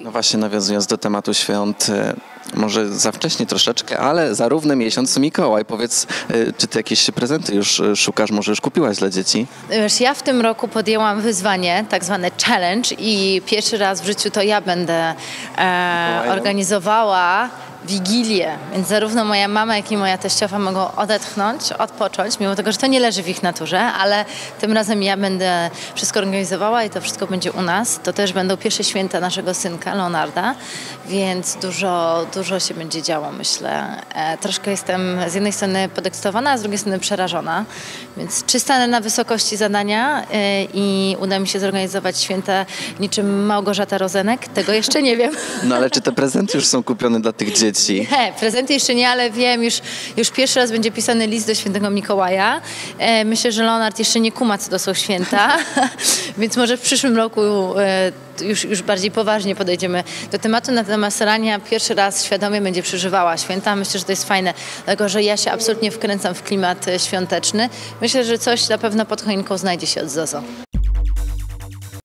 No właśnie, nawiązując do tematu świąt, może za wcześnie troszeczkę, ale za równy miesiąc Mikołaj. Powiedz, czy ty jakieś prezenty już szukasz, może już kupiłaś dla dzieci? Wiesz, ja w tym roku podjęłam wyzwanie, tak zwane challenge i pierwszy raz w życiu to ja będę organizowała Wigilię, więc zarówno moja mama, jak i moja teściowa mogą odetchnąć, odpocząć, mimo tego, że to nie leży w ich naturze, ale tym razem ja będę wszystko organizowała i to wszystko będzie u nas. To też będą pierwsze święta naszego synka, Leonarda, więc dużo się będzie działo, myślę. Troszkę jestem z jednej strony podekscytowana, a z drugiej strony przerażona, więc czy stanę na wysokości zadania i uda mi się zorganizować święta niczym Małgorzata Rozenek? Tego jeszcze nie wiem. No ale czy te prezenty już są kupione dla tych dzieci? Nie, prezenty jeszcze nie, ale wiem, już pierwszy raz będzie pisany list do świętego Mikołaja. Myślę, że Leonard jeszcze nie kuma, co to są święta, więc może w przyszłym roku już bardziej poważnie podejdziemy do tematu. Natomiast Rania pierwszy raz świadomie będzie przeżywała święta. Myślę, że to jest fajne, dlatego że ja się absolutnie wkręcam w klimat świąteczny. Myślę, że coś na pewno pod choinką znajdzie się od Zozo.